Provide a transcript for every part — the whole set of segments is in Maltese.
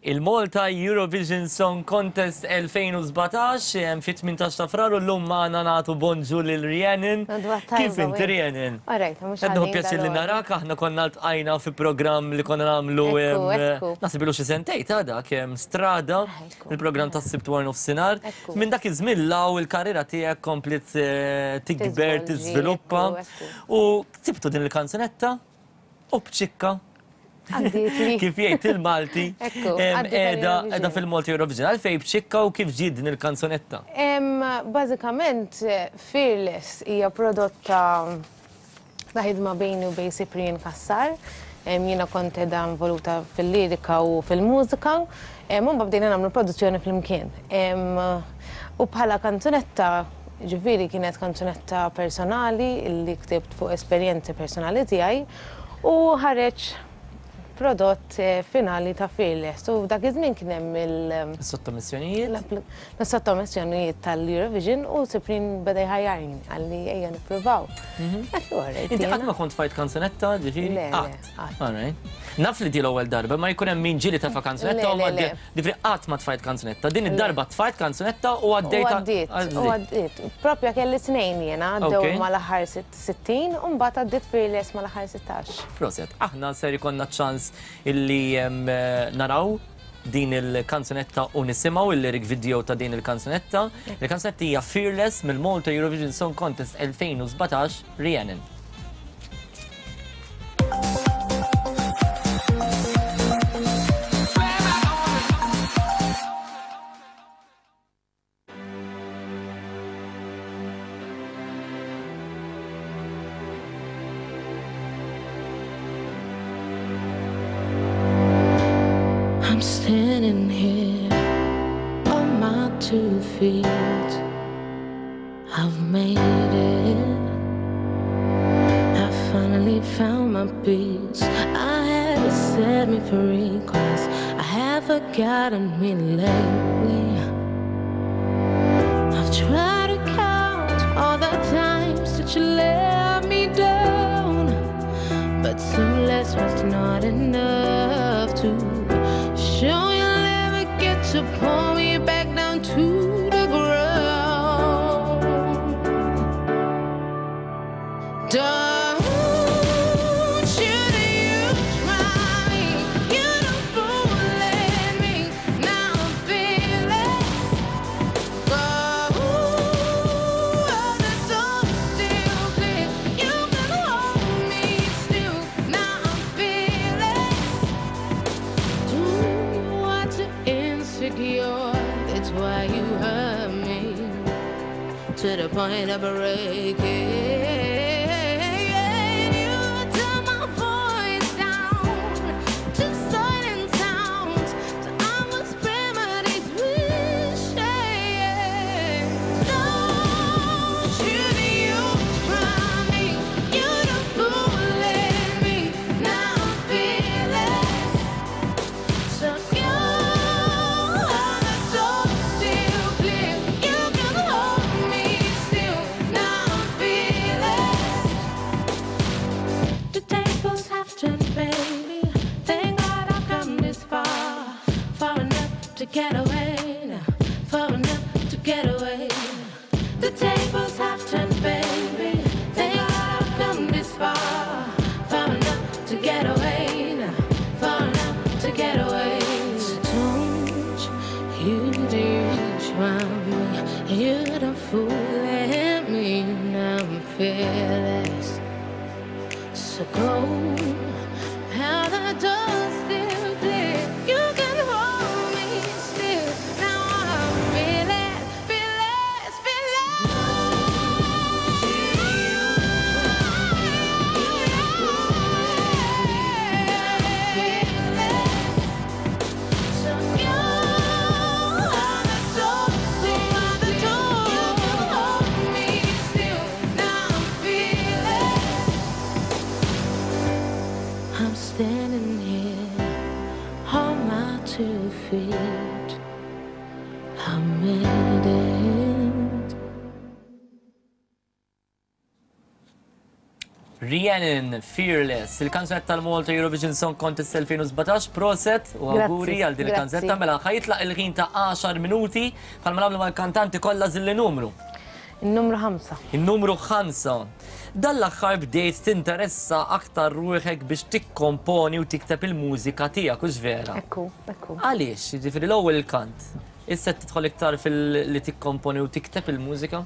il-Malta Eurovision Song Contest 2017 fit-18 ta' frar u l-lum maħna nagħtu bonġu lil Rhiannon. Kif inti Rhiannon? Għaddu pjaċir li narak, aħna konna ltqajna fi programm li konna nagħmlu nasib ilu xi sentejn għada kemm strada, il-programm tas-Sibt War Nofsinhar. Minn dak iż-żmien law il-karriera tiegħek komplet tikber, tiżviluppa u sibtu din il-kanzunetta u bċikka. Kif jgħid il-Malti, edha fil-Malti Eurovision, għalfej bċikka u kif ġid din il-kanzunetta? Bażikament, Fearless hija prodotta ta' ħidma bejni u bejn Cyprien Kassar. Jiena kont edha involuta fil-lirika u fil-mużika, u bdejna nagħmlu produzzjoni fl-imkien. U bħala kanzunetta, ġifieri kienet kanzunetta personali li ktibt fuq esperjenzi personali tiegħi u ħareġ prodott finali ta' Fearless. U dak iż-żmien kien hemm il-sottomissjonijiet? L-sottomissjonijiet tal-Eurovision u Cyprien beda jħajjarni għalli ejja nippruvaw. Inti qatt ma kont fajt kanzunetta, ġifieri? Qatt. Naf li di l-ewwel darba, ma jkun hemm min ġieli tafa kanzunetta u ġifieri qatt ma tfajt kanzunetta. Din id-darba tfajt kanzunetta u għaddejt. U għaddiet. Proprja kelli snejn jiena għaddew mal-aħħar 60 u mbagħad għaddiet Fearless mal-aħħar 16. Proset, aħna ser ikonna ċans illi naraw din il-kanzunetta u nisimgħu il-lyric video ta' din il-kanzunetta. Il-kanzunetta hija Fearless mill-Malta Eurovision Song Contest 2017 Rhiannon. I'm standing here on my 2 feet. I've made it. I finally found my peace. I had to set me free, 'cause I have forgotten me lately. I've tried to count all the times that you let me down, but some less was not enough to show you'll never get to pull me back down to the ground. Don't you try me, you don't fool me. Now I'm fearless. Go, the door's still clear. You can hold me still. Now I'm fearless. Insecure, that's why you hurt me to the point of breaking. You turn my voice down to silent sounds, so I must remedies wishes. Don't you try me, you don't fool me. Now I'm fearless, so get away now, far enough to get away. The tables have turned, baby. Thank God I've come this far, far enough to get away now, far enough to get away. So don't you try me, you don't fool me. Now I'm fearless. So go, how the door's still clear. You can hold me still. Now I'm fearless, fearless, fearless. So you are the door, the door. You can hold me still. Now I'm fearless. I'm standing here on my 2 feet. I made it. Rhiannon, Fearless, il-kanzunetta tal-Malta Eurovision Song Contest 2017, proset u auguri għal din il-kanzunetta mela ħajitlaq il-ħin ta' 10 minuti bħalma nagħmlu mal-kantanti kollha żilli numru. Il-numru 5. Il-numru 5. Dall-aħħar bdejt tinteressa aktar ruħek biex tikkomponi u tikteb il-mużika tiegħek, hux vera? Ekku. Għaliex, jiġifieri l-ewwel il-kant. Issa tidħol iktar fil-li tikkomponi u tikteb il-mużika?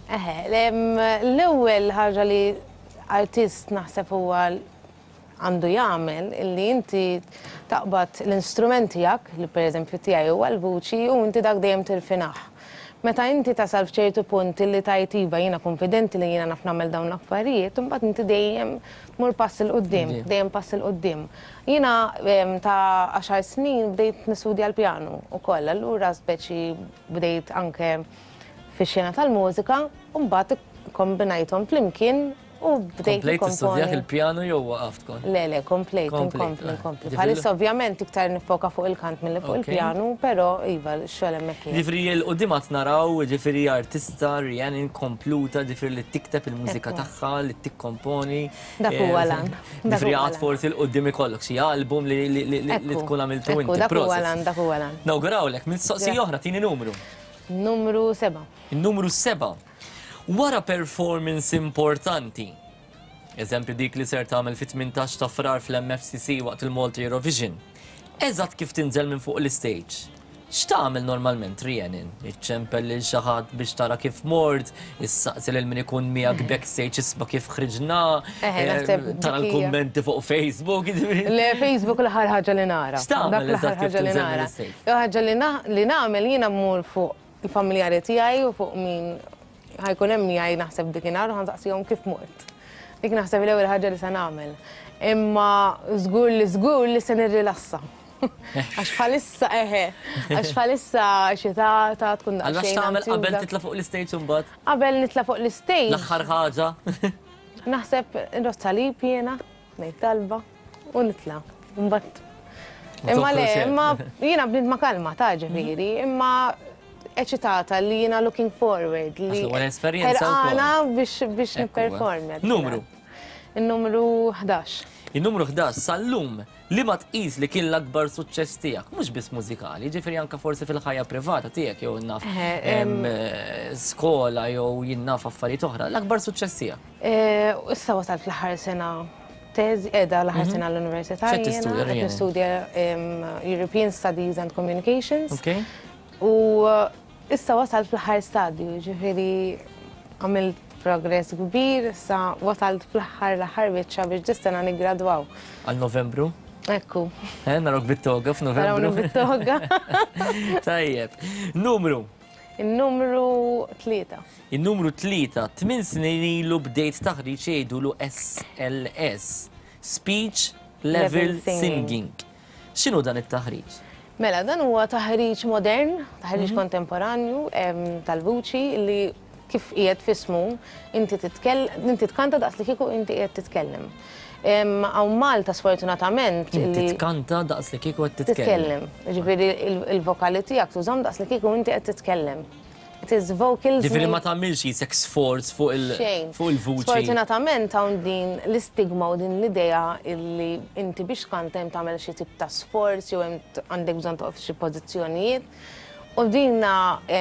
L-ewwel ħaġa li artist naħseb huwa għandu jagħmel illi inti taqbad l-instrument tiegħek li pereżempju tiegħi huwa l-vuċi u inti dak dejjem tirfinaħ. Meta inti tasal f'ċertu punti li tajt iva jiena konfidenti li jiena naf nagħmel dawn l-affarijiet, imbagħad inti dejjem mur pass il qudiem, dejjem pass il qudiem. Jiena ta' 10 snin bdejt nistudja l-pjanu ukoll, allura speċi bdejt anke fix-xena tal-mużika u mbagħad kombinajthom flimkien u bdejt Komplejt istudjak il-pjanu jew waqaft kon? Le, komplejt, inkompli. Bħalissa ovvjament iktar nifoka fuq il-kant mill fuq il-pjanu, però iva x-xogħol hemmhekk kien. Ġifieri l-qudiemat naraw, ġifieri artista Rhiannon kompluta, ġifieri li tikteb il-mużika tagħha, li tikkomponi. Dak huwa lan. Ġifieri għad forsi l-qudiem ikollok xi album li tkun għamiltu inti. Dak huwa lan. Nawgurawlek, mistoqsija oħra tieni numru. Numru 7. Il-numru 7. Wara performance importanti, eżempju dik li ser tagħmel fit-18 ta' frar fl-MFCC waqt il-Malta Eurovision, eżatt kif tinżel minn fuq l-istage. X'tagħmel normalment Rhiannon? Iċċempel lil xi ħadd biex tara kif mort, issaqsi lil min ikun miegħek backstage isba' kif ħriġna, tara l-kummenti fuq Facebook. Le Facebook l-aħħar ħaġa li nara. X'tagħmel eżatt kif tinżel mill-istage? Ħaġa li nagħmel jiena mmur fuq il-familjari tiegħi u fuq min ħajkun hemm miegħi naħseb dikinhar u ħansaqsihom kif mort. Dik naħseb l-ewwel ħaġa li se nagħmel. Imma żgur li se nirrilassa. Għax bħalissa xi ta' tkun daqsxejn. Għaliex tagħmel qabel titla' fuq l-istage imbagħad? Qabel nitla' fuq l-istage. L-aħħar ħaġa. Naħseb nross talib jiena, ngħid talba u nitla' imbagħad. Imma le, imma jiena bniet ma' kalma ta' ġifieri, imma eċitata li jiena looking forward li ħerqana biex nipperform. Numru? Il-numru 11. Il-numru 11 sal-lum li ma tqis li kien l-akbar suċċess tiegħek, mhux biss mużikali, ġifieri anke forsi fil-ħajja privata tiegħek jew naf skola jew jinnaf affarijiet oħra, l-akbar suċċess tiegħek. Issa wasalt fl-aħħar sena teżi qiegħda l-aħħar sena l-università jiena nistudja European Studies and Communications. U issa wasalt fl-aħħar stadju, ġifieri għamilt progress kbir, issa wasalt fl-aħħar biċċa biex ġistena niggradwaw. Għal Novembru? Ekku. Narok bit-toga f'Novembru. Narok bit-toga. Tajjeb. Numru? Il-numru 3. Il-numru 3, 8 snin ilu bdejt taħriġ jgħidulu SLS, Speech Level Singing. X'inhu dan it-taħriġ? Mela, dan huwa taħriġ modern, taħriġ kontemporanju tal-vuċi li kif qiegħed fismu inti tkanta daqs li kieku inti qiegħed titkellem. Għaw Malta sfortunatament inti tkanta daqs li kieku qed titkellem. Ġifieri il-vokali tiegħek tużhom daqs li kieku inti qed titkellem. It is vocals. Ġifieri ma tagħmilx jisek sforz fuq il-vuċi. Sfortunatament hawn din l-istigma u din l-idea illi inti biex tkanta hemm tagħmel xi tip ta' sforz jew hemm għandek bżonn toqgħod f'xi pożizzjonijiet. U dinna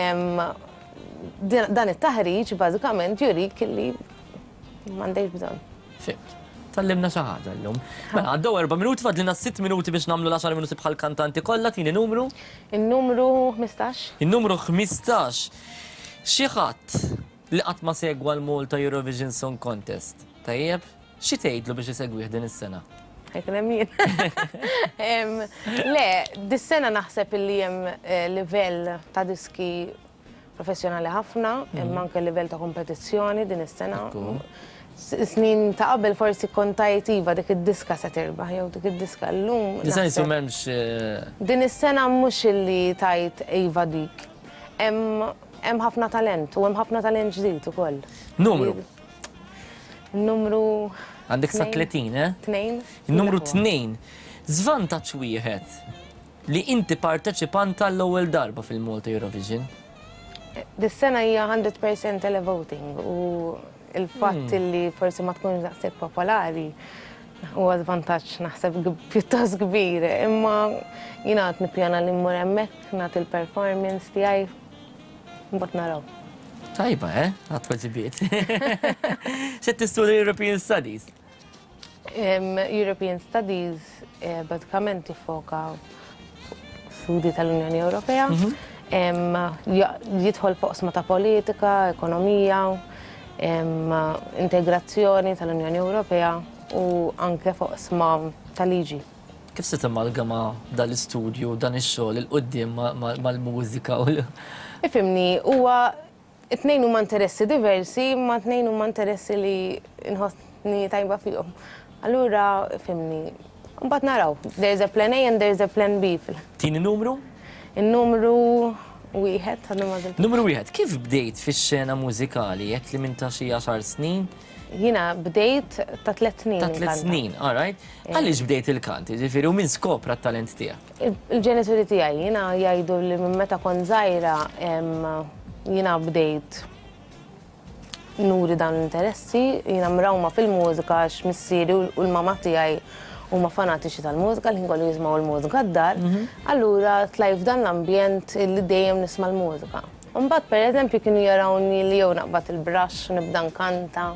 dan it-taħriġ bażikament jurik illi m'għandekx bżonn. Fimt. Tallimna xi ħaġa llum. Mela għaddew 4 minuti fadlina 6 minuti biex nagħmlu l-10 minuti bħal kantanti kollha, tieni numru? Il-numru 15. Il-numru 15. Xi ħadd li qatt ma segwa l-Malta Eurovision Song Contest. Tajjeb, xi tgħidlu biex isegwih din is-sena? Ħajkun hemm jien. Le, dis-sena naħseb illi hemm livell ta' diski professjonali ħafna, hemm anke livell ta' kompetizzjoni din is-sena. Snin ta' qabel forsi kontajt iva dik id-diska se terbaħ jew dik id-diska llum. Diżajn m'hemmx. Din is-sena mhux illi tajt iva dik. Hemm ħafna talent u hemm ħafna talent ġdid ukoll. Numru? Numru għandek sa 30, 2. Il-numru 2. Żvantaġġ wieħed li inti parteċipanta l-ewwel darba fil-Malta Eurovision. Dis-sena hija 100% televoting u il-fatt li forsi ma tkunx daqshekk popolari huwa żvantaġġ naħseb pjuttost kbir, imma jiena qed nippjana li mmur hemmhekk nagħti il-performance tiegħi mbagħad naraw. Tajba, għat waġibiet. Xed tistudja European Studies? European Studies bażikament jiffoka studi tal-Unjoni Ewropea, jidħol fuq sma ta' politika, ekonomija, integrazzjoni tal-Unjoni Ewropea u anke fuq sma tal-liġi. Kif se tamalgama dal-istudju, dan ix-xogħol il-qudiem mal-mużika u Ifimni, huwa it-tnejn huma interessi diversi, ma t-tnejn huma interessi li nħossni tajba fihom. Allura, ifimni, mbagħad naraw, there's a plan A and there's a plan B. Tini numru? Il-numru wieħed, għandu mażil. Numru wieħed, kif bdejt fix-xena mużikali, jekk li minn ta' xi 10 snin? Jina bdejt ta' 3 snin. Ta' 3 snin, all right. Għaliex bdejt il-kant, ġifieri u min skopra t-talent tiegħek? Il-ġenituri tiegħi jiena jgħidu li minn meta kont żgħira jiena bdejt nuri dan l-interessi, jiena mrawma fil-mużika għax missieri u l-mama tiegħi huma fanatiċi tal-mużika li kollu jismgħu l-mużika d-dar, allura tlajt f'dan l-ambjent li dejjem nisma' l-mużika. Mbagħad pereżempju kienu jarawni li jew naqbad il-brax u nibda nkanta.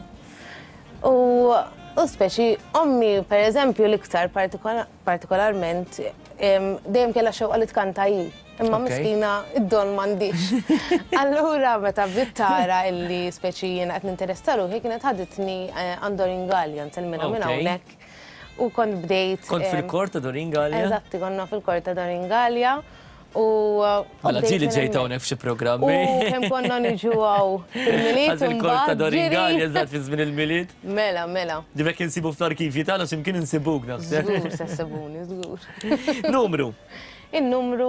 U speċi, ommi, per eżempju, l-iktar partikolarment, dejjem kella xewqa li tkanta hi, imma miskina id-don m'għandix. Allura, meta bdiet tara illi speċi jiena qed ninteressa ruħi, kienet ħaditni għand Doreen Gallion telmina minn hawnhekk. U kont bdejt. Kont fil-kort ta' Doreen Gallia? Eżatti, konna fil-kort ta' Doreen Gallia. Mela ġili ġejta hawnhekk f'xi programmi. U kemm konna niġu għaw fil-miliet. Il-kort ta' Doreen Gallia eżatt fi żmien il-miliet. Mela, mela. Ġibek insibu fl-arkivi tagħna x'imkien insibuk naħseb. Żgur se ssibuni, żgur. Numru. Il-numru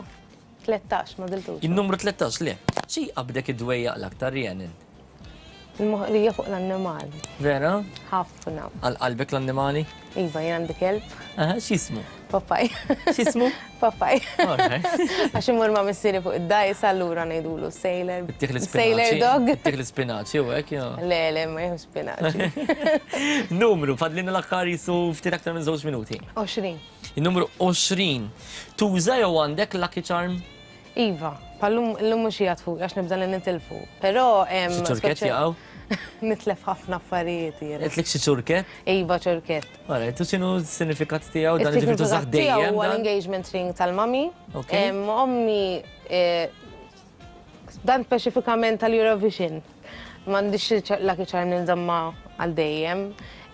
13, ma diltux. Il-numru 13, le. Xi qabdek id-dwejjaq l-aktar Rhiannon? Il-moħrija fuq l-annimali. Vera? Ħafna. Għal-qalbek l-annimali? Iva, jien għandi kelb. X'ismu? Papaj. X'ismu? Papaj. Għax imur ma missieri fuq id-dajs, allura ngħidulu sailor. Sailor dog. Ittik l-spinaċi u hekk, jew. Le, ma jieħu spinaċi. Numru, fadlina l-aħħar jisu ftit aktar minn 2 minuti. 20. Il-numru 20. Tuża jew għandek Lucky Charm? Iva, l-lum mux jgħatfu, għax nibda l-nitilfu. Pero, ċurket jgħaw? Nitlef ħafna affarijiet. Għetlek xi ċurket? Iva, ċurket. Għara, tu xinu s-sinifikat tijaw dan ġifir tużaħ dejjem? Huwa l-engagement ring tal-mami. Ommi, dan specifikament tal-Eurovision. M'għandix Lucky Charm nilżamma għal dejjem.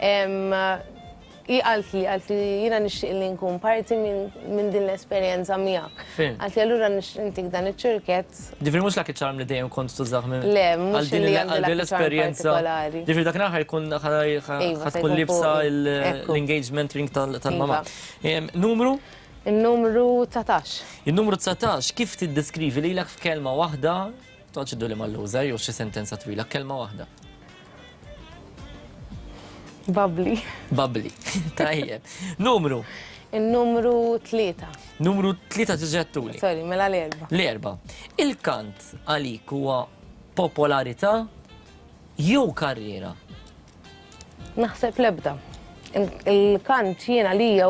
Għalt li jina nixtieq li nkun parti minn din l-esperjenza miegħek. Għalt li allura nixtieq dan iċ-ċurket. Ġifieri mhux Lucky Charm li dejjem kont tużaħ minn. Le, mhux li għandi l-esperjenza. Ġifieri dak naħar ħatkun libsa l-engagement ring tal-mama. Numru? Il-numru 19. Il-numru 19, kif tiddeskrivi lilek f'kelma waħda, toħġiddu li mal-lużer jew xi sentenza twila, kelma waħda. Bubbly. Bubbly. Tajjeb. Numru? Il-numru 3. Numru 3 tiġettuli. Sorry, mela l-4. L-4. Il-kant għalik huwa popolarità jew karriera? Naħseb l-ebda. Il-kant jiena lija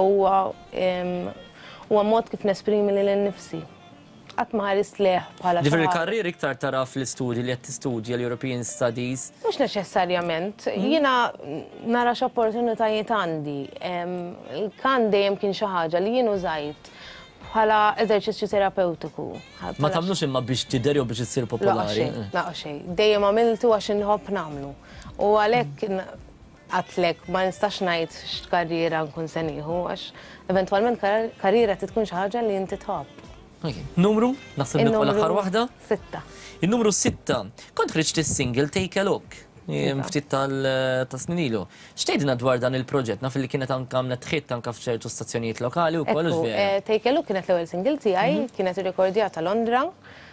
huwa mod kif nesprimi lil nnifsi. Qatt ma ħarist leħ bħala. Ġifieri il-karriera iktar tara fl-istudji li qed tistudja l-European Studies. Mhux neċessarjament. Jiena nara x'opportunitajiet għandi. Il-kant dejjem kien xi ħaġa li jien użajt bħala eżerċizzju terapeutiku. Ma tagħmlux imma biex tidher jew biex issir popolari. Laqgħa xejn. Dejjem għamiltu għax inħobb nagħmlu. U għalhekk għatlek ma nistax ngħid x'karriera nkun se nieħu għax eventwalment karriera tkun xi ħaġa li inti tħobb. Numru? Naħseb nibqa' l-aħħar waħda? 6. Il-numru 6. Kont ħriġt is-single Take a Look. Ftit tal-snin ilu. X'tgħidilna dwar dan il-proġett? Naf li kienet anke għamlet tħitt anke f'ċertu stazzjonijiet lokali u kollox vera. Take a Look kienet l-ewwel single tiegħi, kienet irrekordjata Londra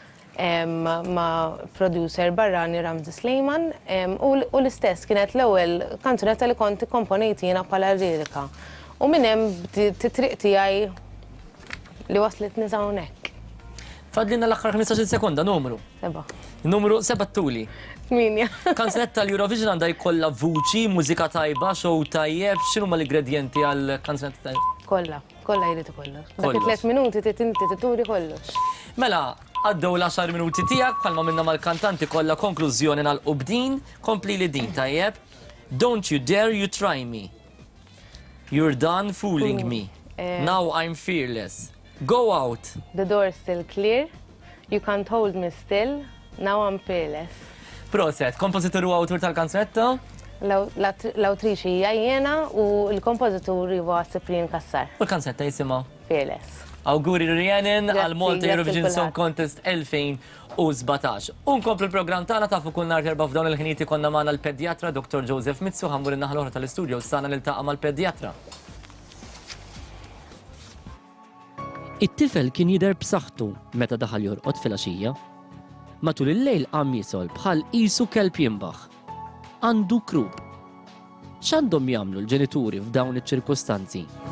ma' producer barrani Ramzi Slejman u l-istess kienet l-ewwel kanzunetta li kont ikkomponejt jiena bħala lirika. U minn hemm triq tiegħi li waslet hawnhekk. Fadlina l-aħħar 15 sekonda, numru. 7. Numru 7 tuli. 8. Kanzunetta l-Eurovision għandha jkollha vuċi, mużika tajba, show tajjeb, x'inhuma l-ingredjenti għal kanzunetta tajba? Kolla jrid kollox. Dak 3 minuti tinti tituri kollox. Mela, għaddew l-10 minuti tiegħek bħalma minna mal-kantanti kollha konklużjoni nagħlqu kompli li din tajjeb. Don't you dare you try me. You're done fooling me. Now I'm fearless. Go out. The door's still clear. You can't hold me still. Now I'm fearless. Proset, kompożitur u awtur tal-kanzunetta? L-awtriċi hija jiena u l-kompożitur huwa Cyprien Kassar. U l-kanzunetta jisimha? Fearless. Awguri Rhiannon għal Malta Eurovision Song Contest 2017. Unkomplu l-programm tagħna tafu kull nhar erba' f'dawn il-ħinieti konna magħna l-pedjatra Dr. Joseph Mitsu ħammur in-naħa l-oħra tal-istudio stana niltaqa' mal-pedjatra. It-tifel kien jidher b'saħħtu meta daħal jorqod fil-għaxija. Matul il-lejl qam jisol bħal qisu kelb jimbaħ. Għandu krub. X'għandhom jagħmlu l-ġenituri f'dawn iċ-ċirkustanzi?